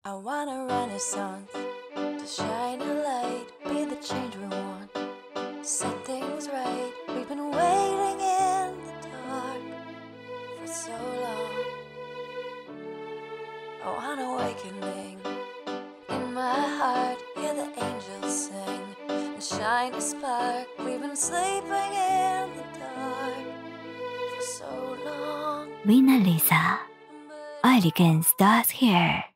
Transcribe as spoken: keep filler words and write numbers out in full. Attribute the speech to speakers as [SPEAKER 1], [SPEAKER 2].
[SPEAKER 1] I want a renaissance to shine a light, be the change we want, set things right. We've been waiting in the dark for so long. I want awakening in my heart, hear the angels sing and shine a spark. We've been sleeping in the dark for so long.
[SPEAKER 2] Winner Lisa, Elegant starts here.